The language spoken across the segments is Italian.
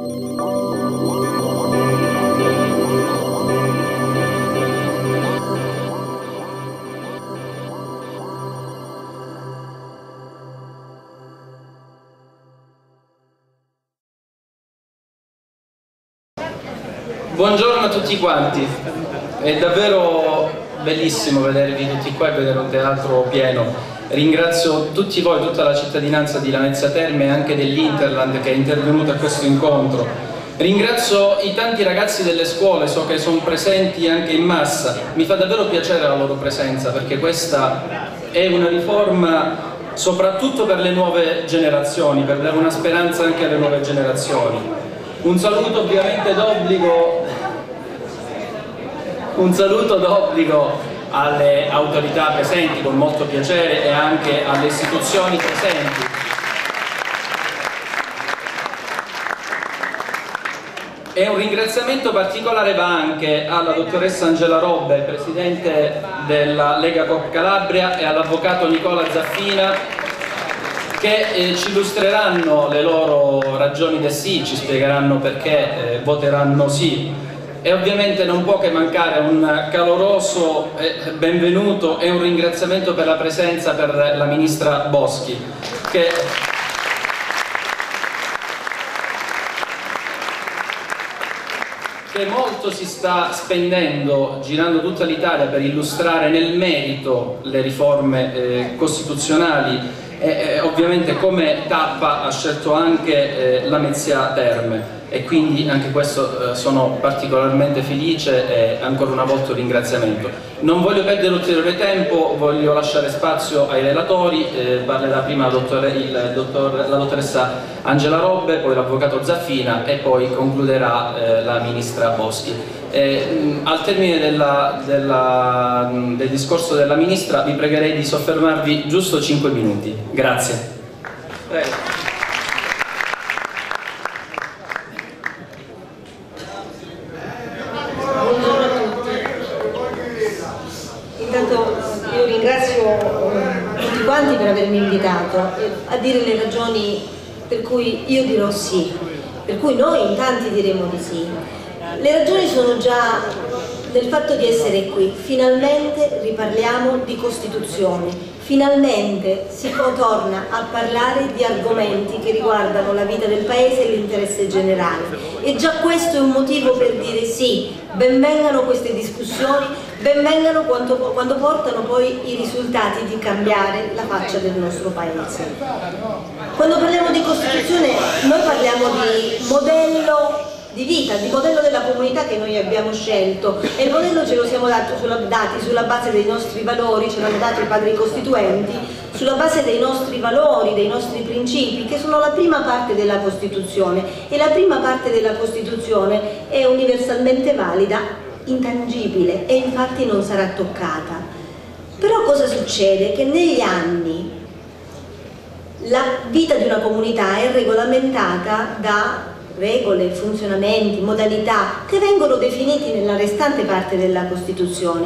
Buongiorno a tutti quanti, è davvero bellissimo vedervi tutti qua e vedere un teatro pieno. Ringrazio tutti voi, tutta la cittadinanza di Lamezia Terme e anche dell'Interland che è intervenuta a questo incontro. Ringrazio i tanti ragazzi delle scuole, so che sono presenti anche in massa. Mi fa davvero piacere la loro presenza perché questa è una riforma soprattutto per le nuove generazioni, per dare una speranza anche alle nuove generazioni. Un saluto ovviamente d'obbligo alle autorità presenti con molto piacere e anche alle istituzioni presenti. E un ringraziamento particolare va anche alla dottoressa Angela Robbe, presidente della Lega Coop Calabria, e all'avvocato Nicola Zaffina, che ci illustreranno le loro ragioni del sì, ci spiegheranno perché voteranno sì. E ovviamente non può che mancare un caloroso benvenuto e un ringraziamento per la presenza per la ministra Boschi, che molto si sta spendendo girando tutta l'Italia per illustrare nel merito le riforme costituzionali. Ovviamente come tappa ha scelto anche Lamezia Terme e quindi anche questo sono particolarmente felice e ancora una volta un ringraziamento. Non voglio perdere ulteriore tempo, voglio lasciare spazio ai relatori, parlerà prima la dottoressa Angela Robbe, poi l'avvocato Zaffina e poi concluderà la ministra Boschi. Al termine del discorso della ministra vi pregherei di soffermarvi giusto 5 minuti. Grazie. Prego. Buongiorno a tutti. Intanto io ringrazio tutti quanti per avermi invitato a dire le ragioni per cui io dirò sì, per cui noi in tanti diremo di sì. Le ragioni sono già nel fatto di essere qui. Finalmente riparliamo di Costituzione, finalmente si torna a parlare di argomenti che riguardano la vita del Paese e l'interesse generale. E già questo è un motivo per dire sì, benvengano queste discussioni, benvengano quando portano poi i risultati di cambiare la faccia del nostro Paese. Quando parliamo di Costituzione noi parliamo di modello di vita, di modello della comunità che noi abbiamo scelto, e il modello ce lo siamo dati sulla base dei nostri valori, ce l'hanno dato i padri costituenti, sulla base dei nostri valori, dei nostri principi, che sono la prima parte della Costituzione, e la prima parte della Costituzione è universalmente valida, intangibile, e infatti non sarà toccata. Però cosa succede? Che negli anni la vita di una comunità è regolamentata da regole, funzionamenti, modalità che vengono definiti nella restante parte della Costituzione.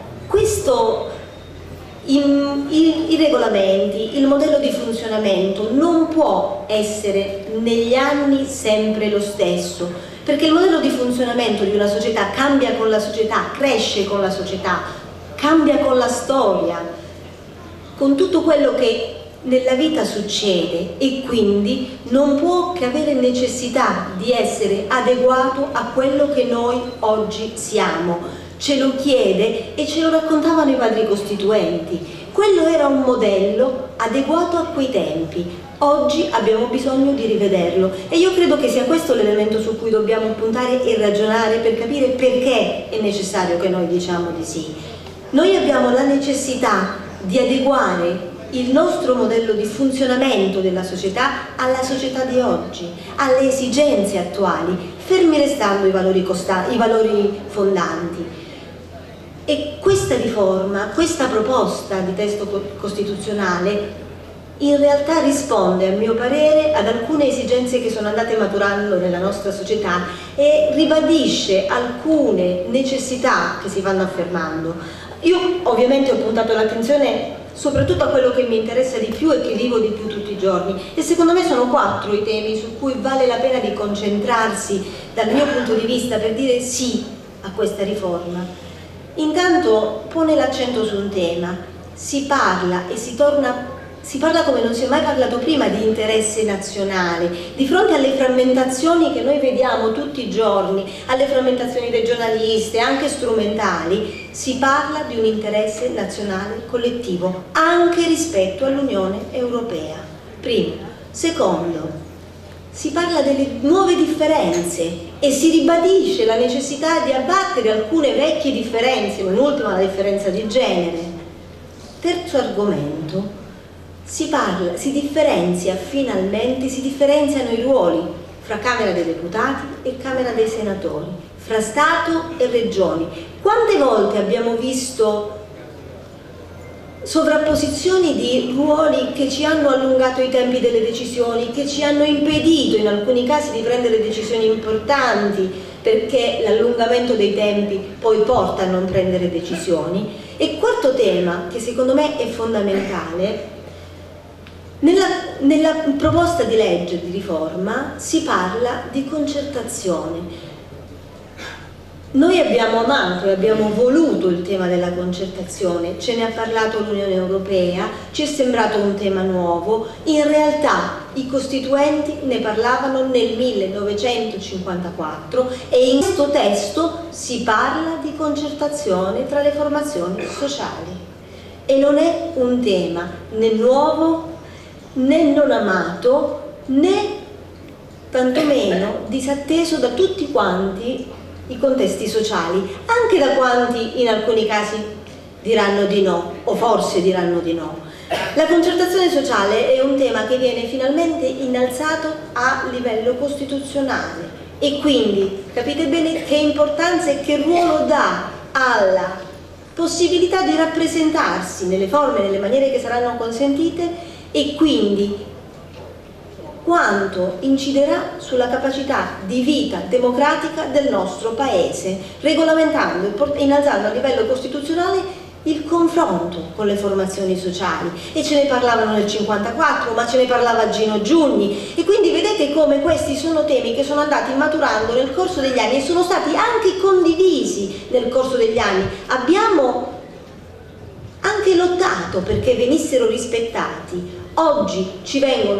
I regolamenti, il modello di funzionamento non può essere negli anni sempre lo stesso, perché il modello di funzionamento di una società cambia con la società, cresce con la società, cambia con la storia, con tutto quello che nella vita succede, e quindi non può che avere necessità di essere adeguato a quello che noi oggi siamo. Ce lo chiede e ce lo raccontavano i padri costituenti. Quello era un modello adeguato a quei tempi. Oggi abbiamo bisogno di rivederlo, e io credo che sia questo l'elemento su cui dobbiamo puntare e ragionare per capire perché è necessario che noi diciamo di sì. Noi abbiamo la necessità di adeguare il nostro modello di funzionamento della società alla società di oggi, alle esigenze attuali, fermi restando i valori fondanti. E questa riforma, questa proposta di testo costituzionale in realtà risponde, a mio parere, ad alcune esigenze che sono andate maturando nella nostra società e ribadisce alcune necessità che si vanno affermando. Io ovviamente ho puntato l'attenzione soprattutto a quello che mi interessa di più e che vivo di più tutti i giorni. E secondo me sono 4 i temi su cui vale la pena di concentrarsi dal mio punto di vista per dire sì a questa riforma. Intanto pone l'accento su un tema, si parla come non si è mai parlato prima di interesse nazionale. Di fronte alle frammentazioni che noi vediamo tutti i giorni, alle frammentazioni regionaliste, anche strumentali, si parla di un interesse nazionale collettivo, anche rispetto all'Unione Europea. Primo. Secondo, si parla delle nuove differenze e si ribadisce la necessità di abbattere alcune vecchie differenze, non ultima la differenza di genere. Terzo argomento, si differenziano i ruoli fra Camera dei Deputati e Camera dei Senatori, fra Stato e Regioni. Quante volte abbiamo visto sovrapposizioni di ruoli che ci hanno allungato i tempi delle decisioni, che ci hanno impedito in alcuni casi di prendere decisioni importanti, perché l'allungamento dei tempi poi porta a non prendere decisioni. E quarto tema, che secondo me è fondamentale, nella proposta di legge di riforma si parla di concertazione. Noi abbiamo amato e abbiamo voluto il tema della concertazione, ce ne ha parlato l'Unione Europea, ci è sembrato un tema nuovo, in realtà i costituenti ne parlavano nel 1954 e in questo testo si parla di concertazione tra le formazioni sociali e non è un tema né nuovo né non amato né tantomeno disatteso da tutti quanti i contesti sociali, anche da quanti in alcuni casi diranno di no, o forse diranno di no. La concertazione sociale è un tema che viene finalmente innalzato a livello costituzionale e quindi capite bene che importanza e che ruolo dà alla possibilità di rappresentarsi nelle forme, nelle maniere che saranno consentite e quindi quanto inciderà sulla capacità di vita democratica del nostro Paese, regolamentando e innalzando a livello costituzionale il confronto con le formazioni sociali. E ce ne parlavano nel 1954, ma ce ne parlava Gino Giugni, e quindi vedete come questi sono temi che sono andati maturando nel corso degli anni e sono stati anche condivisi nel corso degli anni. Abbiamo anche lottato perché venissero rispettati. Oggi ci viene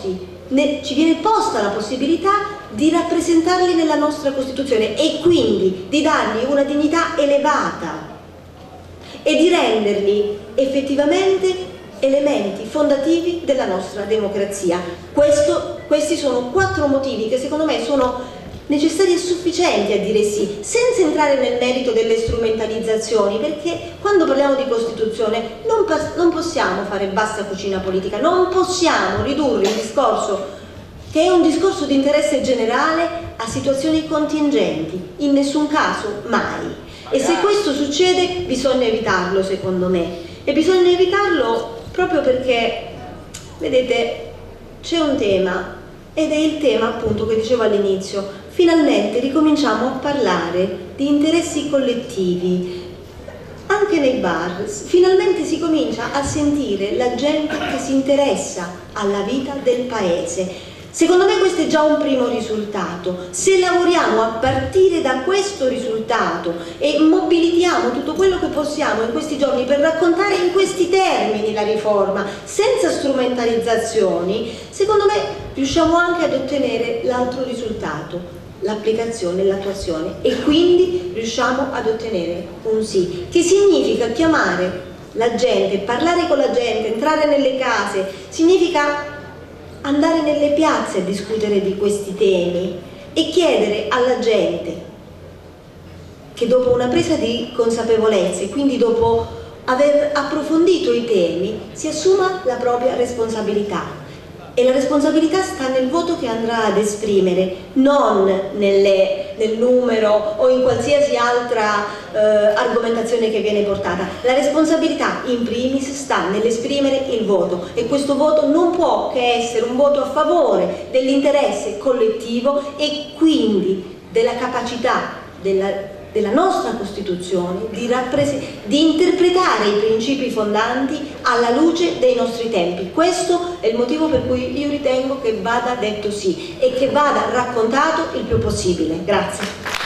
posta la possibilità di rappresentarli nella nostra Costituzione e quindi di dargli una dignità elevata e di renderli effettivamente elementi fondativi della nostra democrazia. Questi sono 4 motivi che secondo me sono necessari e sufficienti a dire sì, senza entrare nel merito delle strumentalizzazioni, perché quando parliamo di Costituzione non possiamo fare bassa cucina politica, non possiamo ridurre il discorso, che è un discorso di interesse generale, a situazioni contingenti, in nessun caso mai. E se questo succede bisogna evitarlo, secondo me, e bisogna evitarlo proprio perché, vedete, c'è un tema, ed è il tema appunto che dicevo all'inizio. Finalmente ricominciamo a parlare di interessi collettivi anche nei bar, finalmente si comincia a sentire la gente che si interessa alla vita del paese. Secondo me questo è già un primo risultato. Se lavoriamo a partire da questo risultato e mobilitiamo tutto quello che possiamo in questi giorni per raccontare in questi termini la riforma, senza strumentalizzazioni, secondo me riusciamo anche ad ottenere l'altro risultato, l'applicazione e l'attuazione, e quindi riusciamo ad ottenere un sì, che significa chiamare la gente, parlare con la gente, entrare nelle case, significa andare nelle piazze a discutere di questi temi e chiedere alla gente che dopo una presa di consapevolezza e quindi dopo aver approfondito i temi si assuma la propria responsabilità. E la responsabilità sta nel voto che andrà ad esprimere, non nel numero o in qualsiasi altra argomentazione che viene portata. La responsabilità in primis sta nell'esprimere il voto, e questo voto non può che essere un voto a favore dell'interesse collettivo e quindi della capacità della nostra Costituzione, di interpretare i principi fondanti alla luce dei nostri tempi. Questo è il motivo per cui io ritengo che vada detto sì e che vada raccontato il più possibile. Grazie.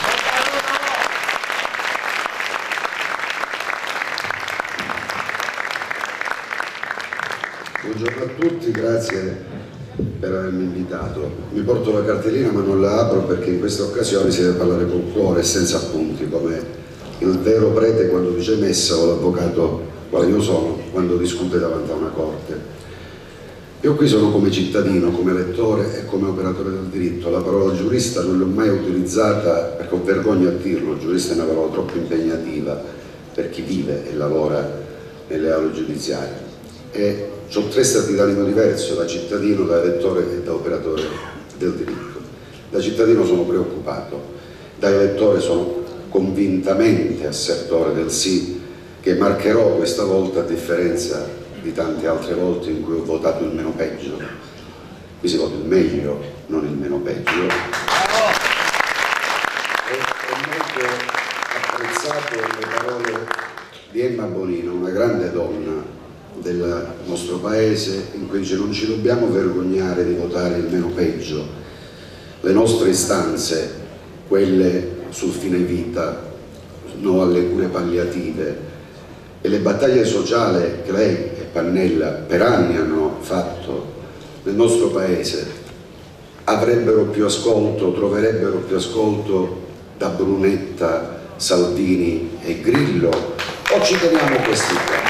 Buongiorno a tutti, grazie per avermi invitato. Mi porto la cartellina ma non la apro perché in questa occasione si deve parlare col cuore e senza appunti, come il vero prete quando dice messa o l'avvocato, quale io sono, quando discute davanti a una corte. Io qui sono come cittadino, come lettore e come operatore del diritto. La parola giurista non l'ho mai utilizzata perché ho vergogna a dirlo, giurista è una parola troppo impegnativa per chi vive e lavora nelle aule giudiziarie. E ho 3 stati d'animo diversi, da cittadino, da elettore e da operatore del diritto. Da cittadino sono preoccupato, da elettore sono convintamente assertore del sì, che marcherò questa volta a differenza di tante altre volte in cui ho votato il meno peggio. Qui si vota il meglio, non il meno peggio. Ho molto apprezzato le parole di Emma Bonino, una grande donna del nostro paese, in cui dice: non ci dobbiamo vergognare di votare il meno peggio, le nostre istanze, quelle sul fine vita, no alle cure palliative, e le battaglie sociali che lei e Pannella per anni hanno fatto nel nostro paese avrebbero più ascolto, troverebbero più ascolto da Brunetta, Salvini e Grillo, o ci teniamo questi qua?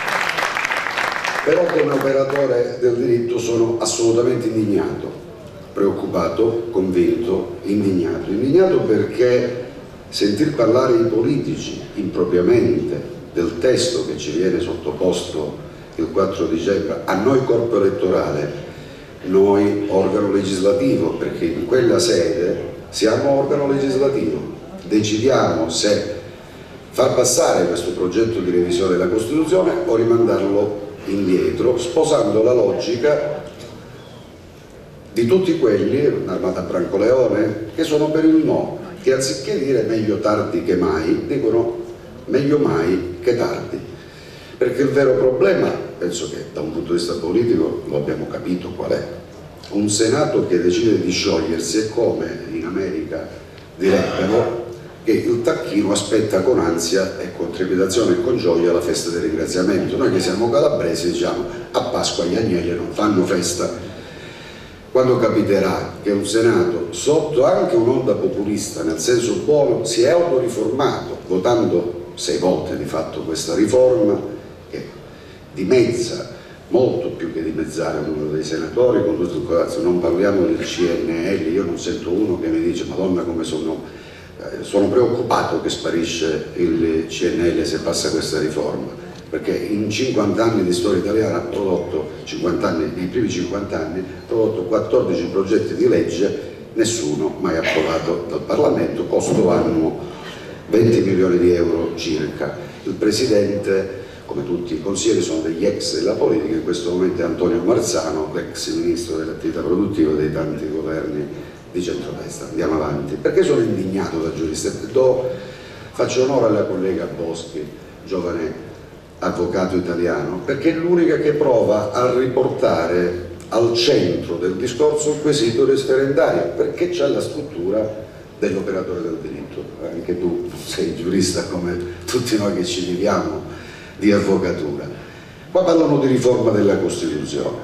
Però come operatore del diritto sono assolutamente indignato, preoccupato, convinto, indignato. Indignato perché sentir parlare i politici impropriamente del testo che ci viene sottoposto il 4 dicembre, a noi corpo elettorale, noi organo legislativo, perché in quella sede siamo organo legislativo, decidiamo se far passare questo progetto di revisione della Costituzione o rimandarlo indietro, sposando la logica di tutti quelli, Armata Brancoleone, che sono per il no, che anziché dire meglio tardi che mai, dicono meglio mai che tardi. Perché il vero problema, penso che da un punto di vista politico lo abbiamo capito qual è. Un Senato che decide di sciogliersi è come in America direbbero che il tacchino aspetta con ansia e con trepidazione e con gioia la festa del ringraziamento. Noi che siamo calabresi diciamo: a Pasqua gli agnelli non fanno festa. Quando capiterà che un Senato, sotto anche un'onda populista nel senso buono, si è autoriformato votando 6 volte di fatto questa riforma che dimezza molto più che dimezzare il numero dei senatori, con tutto il corazon, non parliamo del CNL, io non sento uno che mi dice madonna come sono preoccupato che sparisce il CNL se passa questa riforma, perché in 50 anni di storia italiana ha prodotto, nei primi 50 anni, ha prodotto 14 progetti di legge, nessuno mai approvato dal Parlamento, costo annuo 20 milioni di euro circa. Il Presidente, come tutti i consiglieri, sono degli ex della politica, in questo momento è Antonio Marzano, l'ex ministro dell'attività produttiva dei tanti governi di centrodestra. Andiamo avanti. Perché sono indignato da giurista? Faccio onore alla collega Boschi, giovane avvocato italiano, perché è l'unica che prova a riportare al centro del discorso il quesito referendario, perché c'è la struttura dell'operatore del diritto. Anche tu sei giurista come tutti noi che ci viviamo di avvocatura. Qua parlano di riforma della Costituzione,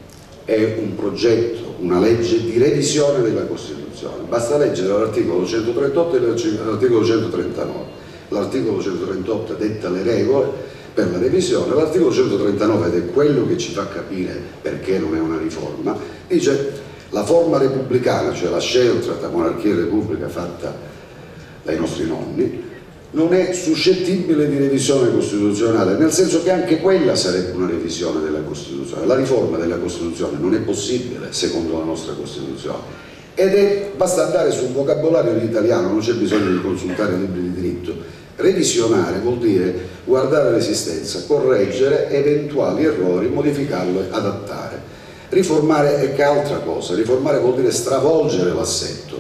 è un progetto, una legge di revisione della Costituzione, basta leggere l'articolo 138 e l'articolo 139. L'articolo 138 detta le regole per la revisione, l'articolo 139, ed è quello che ci fa capire perché non è una riforma, dice la forma repubblicana, cioè la scelta tra monarchia e repubblica fatta dai nostri nonni, non è suscettibile di revisione costituzionale, nel senso che anche quella sarebbe una revisione della Costituzione. La riforma della Costituzione non è possibile secondo la nostra Costituzione basta andare sul vocabolario in italiano, non c'è bisogno di consultare libri di diritto. Revisionare vuol dire guardare l'esistenza, correggere eventuali errori, modificarlo e adattare. Riformare è che altra cosa, riformare vuol dire stravolgere l'assetto.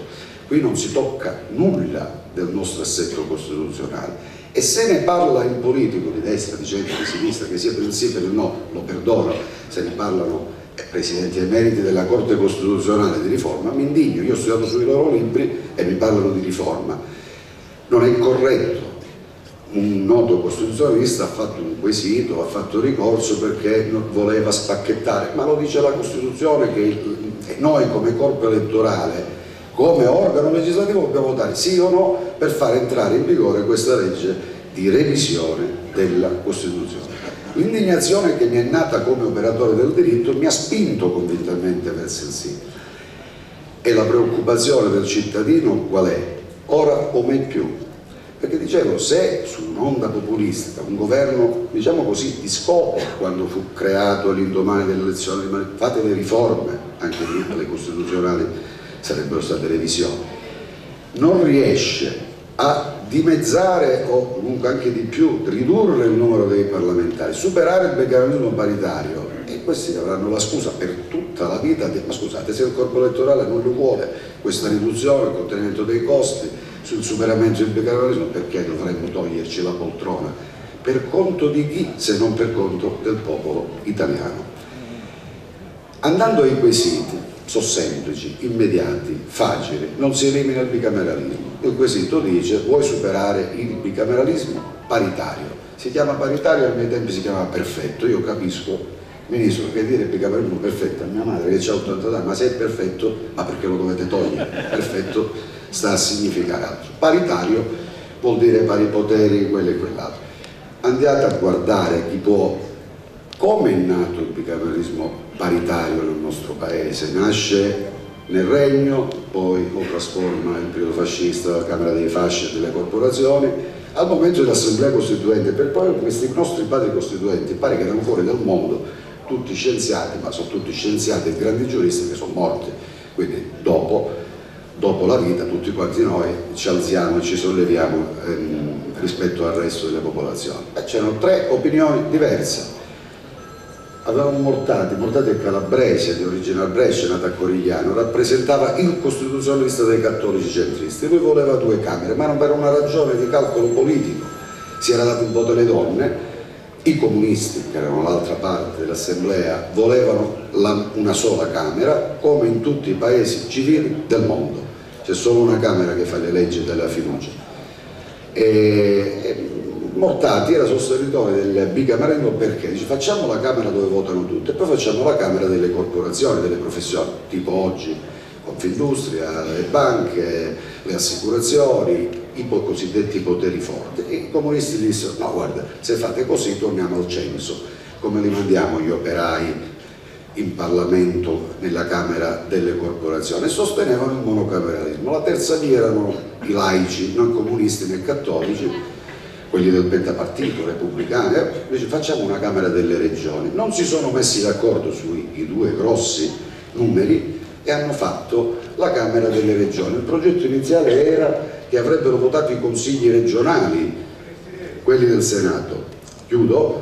qui non si tocca nulla del nostro assetto costituzionale. E se ne parla in politico di destra, di centro, di sinistra, che sia per il sì, per il no, lo perdono, se ne parlano presidenti emeriti della Corte Costituzionale di riforma, mi indigno. Io ho studiato sui loro libri e mi parlano di riforma. Non è corretto. Un noto costituzionalista ha fatto un quesito, ha fatto ricorso perché non voleva spacchettare, ma lo dice la Costituzione che noi come corpo elettorale, come organo legislativo, dobbiamo votare sì o no per far entrare in vigore questa legge di revisione della Costituzione. L'indignazione che mi è nata come operatore del diritto mi ha spinto convintamente verso il sì. E la preoccupazione del cittadino qual è? Ora o mai più. Perché dicevo, se su un'onda populistica un governo, diciamo così, di scopo, quando fu creato all'indomani delle elezioni, fate le riforme, anche le costituzionali sarebbero state revisioni, non riesce a dimezzare o comunque anche di più ridurre il numero dei parlamentari, superare il bicameralismo paritario, e questi avranno la scusa per tutta la vita ma scusate, se il corpo elettorale non lo vuole questa riduzione, il contenimento dei costi, sul superamento del bicameralismo, perché dovremmo toglierci la poltrona? Per conto di chi se non per conto del popolo italiano? Andando ai quesiti, sono semplici, immediati, facili, non si elimina il bicameralismo. Il quesito dice: vuoi superare il bicameralismo paritario? Si chiama paritario, ai miei tempi si chiamava perfetto. Io capisco, Ministro, che dire bicameralismo perfetto a mia madre che ha 80 anni, ma se è perfetto, ma perché lo dovete togliere? Perfetto sta a significare altro. Paritario vuol dire pari poteri, quello e quell'altro. Andate a guardare chi può. Come è nato il bicameralismo paritario nel nostro paese? Nasce nel Regno, poi lo trasforma il periodo fascista, la Camera dei Fasci e delle corporazioni, al momento dell'Assemblea Costituente, per poi questi nostri padri costituenti pare che erano fuori dal mondo, tutti scienziati, ma sono tutti scienziati e grandi giuristi che sono morti, quindi dopo la vita tutti quanti noi ci alziamo e ci solleviamo rispetto al resto delle popolazioni. C'erano tre opinioni diverse. Avevamo Mortati è calabrese, di origine Brescia, nato a Corigliano, rappresentava il costituzionalista dei cattolici centristi. Lui voleva due camere, ma non per una ragione di calcolo politico. Si era dato il voto alle donne, i comunisti, che erano l'altra parte dell'assemblea, volevano una sola camera, come in tutti i paesi civili del mondo. C'è solo una camera che fa le leggi della fiducia. Mortati era sostenitore del bicameralismo perché dice: facciamo la Camera dove votano tutti e poi facciamo la Camera delle corporazioni, delle professioni, tipo oggi Confindustria, le banche, le assicurazioni, i cosiddetti poteri forti. E i comunisti dissero: no, guarda, se fate così torniamo al censo, come li mandiamo gli operai in Parlamento nella Camera delle corporazioni, e sostenevano il monocameralismo. La terza via erano i laici, non comunisti né cattolici, quelli del pentapartito, repubblicani, invece facciamo una Camera delle Regioni. Non si sono messi d'accordo sui due grossi numeri e hanno fatto la Camera delle Regioni. Il progetto iniziale era che avrebbero votato i consigli regionali, quelli del Senato. Chiudo,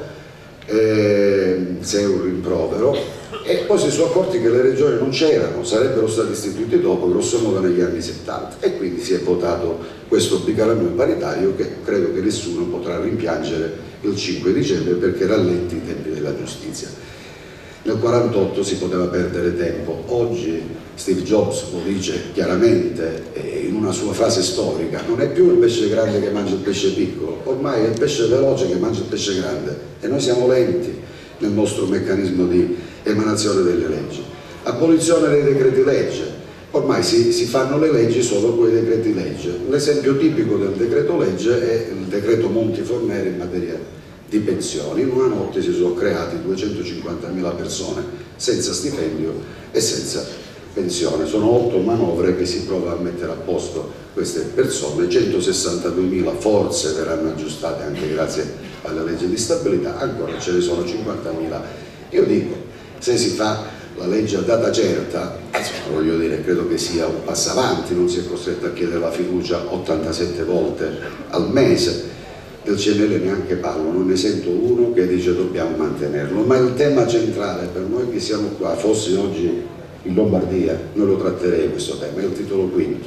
se è un rimprovero, e poi si sono accorti che le regioni non c'erano, sarebbero stati istituiti dopo, grosso modo negli anni 70, e quindi si è votato questo bicameralismo paritario che credo che nessuno potrà rimpiangere il 5 dicembre perché rallenti i tempi della giustizia. Nel 48 si poteva perdere tempo, oggi Steve Jobs lo dice chiaramente in una sua frase storica: non è più il pesce grande che mangia il pesce piccolo, ormai è il pesce veloce che mangia il pesce grande, e noi siamo lenti nel nostro meccanismo di emanazione delle leggi. Abolizione dei decreti legge, ormai si fanno le leggi solo con i decreti legge. L'esempio tipico del decreto legge è il decreto Monti-Fornero in materia di pensioni. In una notte si sono creati 250.000 persone senza stipendio e senza pensione. Sono 8 manovre che si prova a mettere a posto queste persone, 162.000 forse verranno aggiustate anche grazie alla legge di stabilità, ancora ce ne sono 50.000. Io dico, se si fa la legge a data certa, voglio dire, credo che sia un passo avanti, non si è costretto a chiedere la fiducia 87 volte al mese. Del CNL neanche parlo, non ne sento uno che dice dobbiamo mantenerlo, ma il tema centrale per noi che siamo qua, fossi oggi in Lombardia, noi lo tratterei questo tema, è il titolo quinto.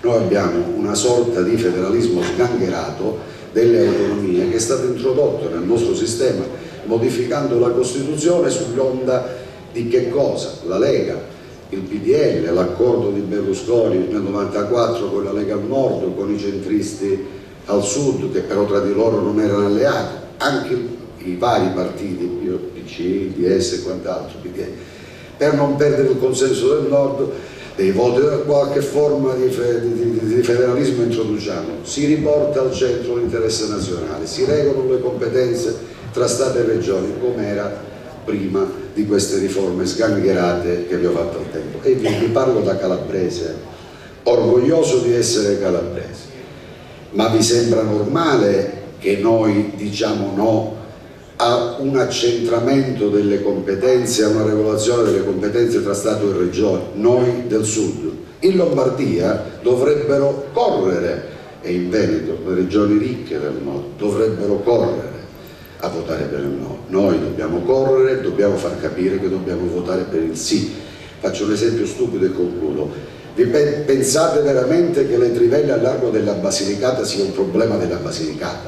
Noi abbiamo una sorta di federalismo sgangherato delle autonomie che è stato introdotto nel nostro sistema modificando la Costituzione sull'onda di che cosa? La Lega, il PDL, l'accordo di Berlusconi nel 94 con la Lega al nord, con i centristi al sud, che però tra di loro non erano alleati, anche i vari partiti, PC, DS e quant'altro, per non perdere il consenso del nord, dei voti, qualche forma di federalismo introduciamo, si riporta al centro l'interesse nazionale, si regolano le competenze tra Stato e Regioni come era prima di queste riforme sgangherate che vi ho fatto al tempo. E vi parlo da calabrese, orgoglioso di essere calabrese, ma vi sembra normale che noi diciamo no a un accentramento delle competenze, a una regolazione delle competenze tra Stato e Regioni, noi del Sud? In Lombardia dovrebbero correre, e in Veneto, le regioni ricche del Nord, dovrebbero correre a votare per il no. Noi dobbiamo correre, dobbiamo far capire che dobbiamo votare per il sì. Faccio un esempio stupido e concludo. Pensate veramente che le trivelle al largo della Basilicata sia un problema della Basilicata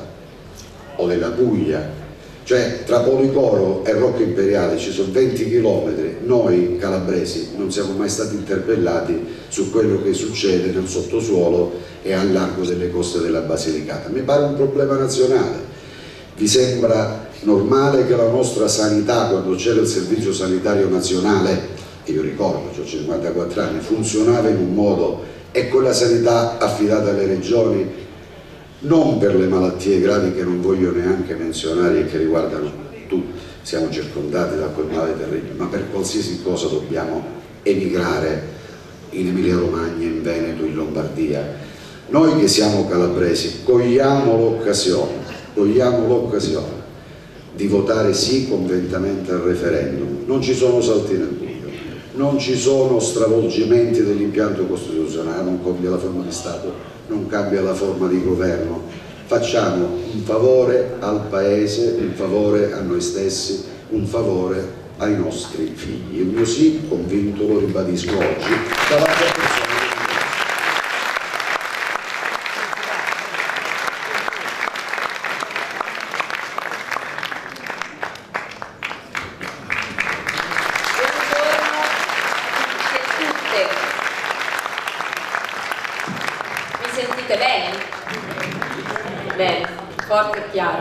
o della Puglia? Cioè tra Policoro e Rocca Imperiale ci sono 20 chilometri, noi calabresi non siamo mai stati interpellati su quello che succede nel sottosuolo e al largo delle coste della Basilicata. Mi pare un problema nazionale. Vi sembra normale che la nostra sanità, quando c'era il Servizio Sanitario Nazionale, e io ricordo, ho 54 anni, funzionava in un modo, e quella sanità affidata alle regioni non per le malattie gravi che non voglio neanche menzionare e che riguardano tutti, siamo circondati da quel male terribile, ma per qualsiasi cosa dobbiamo emigrare in Emilia Romagna, in Veneto, in Lombardia. Noi che siamo calabresi cogliamo l'occasione di votare sì convintamente al referendum. Non ci sono salti nel buio, non ci sono stravolgimenti dell'impianto costituzionale, non cambia la forma di Stato, non cambia la forma di governo. Facciamo un favore al Paese, un favore a noi stessi, un favore ai nostri figli. Il mio sì convinto lo ribadisco oggi davanti a persone. Sentite bene? Bene, forte e chiaro.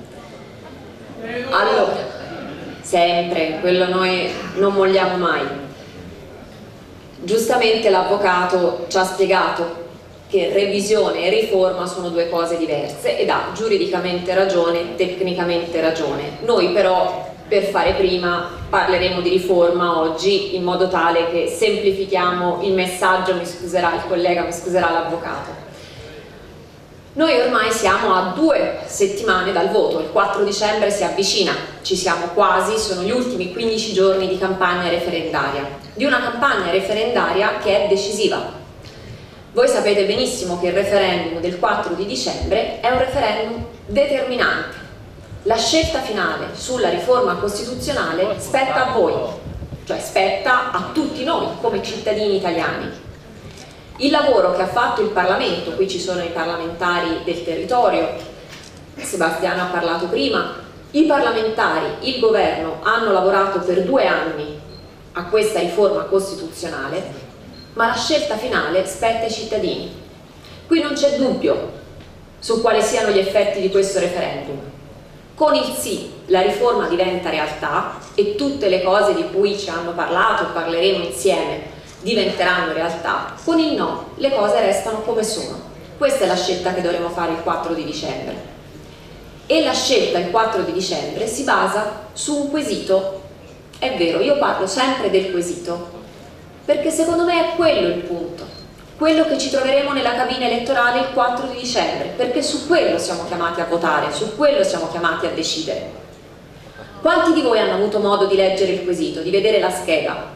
Allora, sempre, quello noi non molliamo mai. Giustamente l'avvocato ci ha spiegato che revisione e riforma sono due cose diverse ed ha giuridicamente ragione, tecnicamente ragione. Noi però, per fare prima, parleremo di riforma oggi in modo tale che semplifichiamo il messaggio, mi scuserà il collega, mi scuserà l'avvocato. Noi ormai siamo a 2 settimane dal voto, il 4 dicembre si avvicina, ci siamo quasi, sono gli ultimi 15 giorni di campagna referendaria, di una campagna referendaria che è decisiva. Voi sapete benissimo che il referendum del 4 di dicembre è un referendum determinante. La scelta finale sulla riforma costituzionale spetta a voi, cioè spetta a tutti noi come cittadini italiani. Il lavoro che ha fatto il Parlamento, qui ci sono i parlamentari del territorio, Sebastiano ha parlato prima, i parlamentari, il governo hanno lavorato per 2 anni a questa riforma costituzionale, ma la scelta finale spetta ai cittadini. Qui non c'è dubbio su quali siano gli effetti di questo referendum. Con il sì la riforma diventa realtà e tutte le cose di cui ci hanno parlato, parleremo insieme, diventeranno realtà. Con il no le cose restano come sono. Questa è la scelta che dovremo fare il 4 di dicembre. E la scelta il 4 di dicembre si basa su un quesito. È vero, io parlo sempre del quesito, perché secondo me è quello il punto, quello che ci troveremo nella cabina elettorale il 4 di dicembre, perché su quello siamo chiamati a votare, su quello siamo chiamati a decidere. Quanti di voi hanno avuto modo di leggere il quesito, di vedere la scheda?